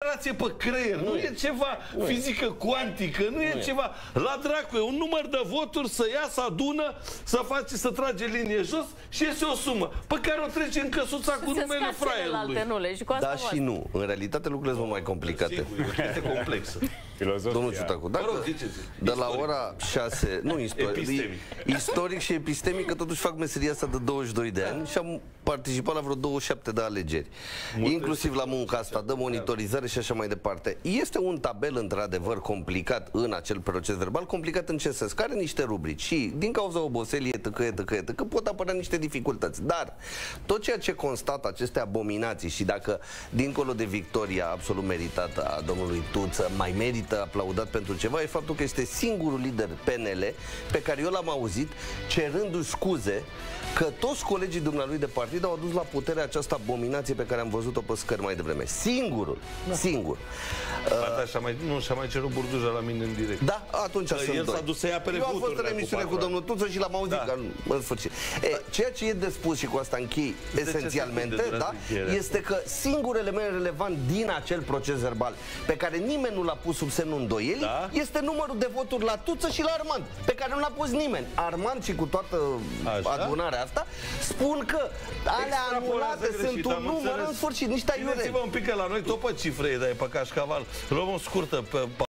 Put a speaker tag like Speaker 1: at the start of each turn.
Speaker 1: operație pe creier, nu e ceva fizică cuantică, nu e ceva... La dracu, e un număr de voturi, să ia, să adună, să trage linie jos și iese o sumă pe care o trece în căsuța cu numele fraierului.
Speaker 2: Da și nu. În realitate lucrurile sunt mai complicate.
Speaker 1: Este complexă.
Speaker 2: Domnul Ciutacu, dacă de la ora 6, nu istoric și epistemic, că totuși fac meseria asta de 22 de ani și am participat la vreo 27 de alegeri. Inclusiv la munca asta de monitorizare și așa mai departe. Este un tabel într-adevăr complicat în acel proces verbal, complicat în ce sens? Care are niște rubrici și din cauza oboselii că pot apărea niște dificultăți. Dar tot ceea ce constată aceste abominații și dacă dincolo de victoria absolut meritată a domnului Tuță mai merită aplaudat pentru ceva, e faptul că este singurul lider PNL pe care eu l-am auzit cerându-și scuze că toți colegii dumnealui de partid au adus la putere această abominație pe care am văzut-o pe scări mai devreme. Singurul. Singur.
Speaker 1: Nu și-a mai cerut Burduja la mine în direct.
Speaker 2: Da, atunci sunt
Speaker 1: el s-a dus să ia pe
Speaker 2: eu am fost în emisiune cu domnul Tuță și l-am auzit în sfârșit. Ceea ce e de spus și cu asta închei esențialmente, este că singurul element relevant din acel proces verbal pe care nimeni nu l-a pus sub semnul îndoielii este numărul de voturi la Tuță și la Armand, pe care nu l-a pus nimeni. Armand și cu toată adunarea asta spun că alea anulate sunt un număr în sfârșit, niște aiure.
Speaker 1: Țineți-vă un pic că la noi tot pe cifre e, dar e pe cașcaval. Luăm o scurtă